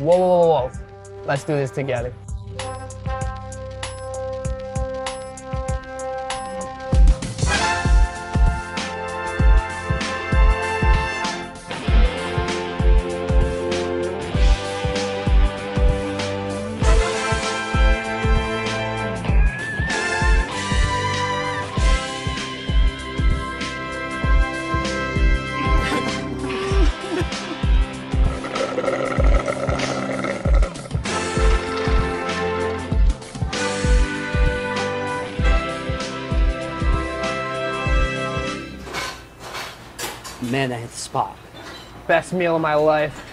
whoa, whoa, whoa, whoa. Let's do this together. Man, that hit the spot. Best meal of my life.